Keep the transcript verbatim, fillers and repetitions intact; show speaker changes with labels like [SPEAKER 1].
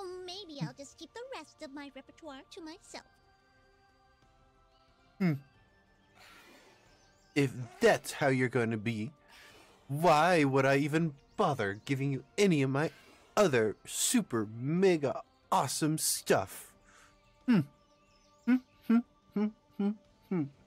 [SPEAKER 1] Well, maybe I'll just keep the rest of my repertoire to myself.
[SPEAKER 2] Hmm. If that's how you're going to be, why would I even bother giving you any of my other super mega awesome stuff? Hmm. Hmm. Hmm. Hmm. Hmm. Hmm.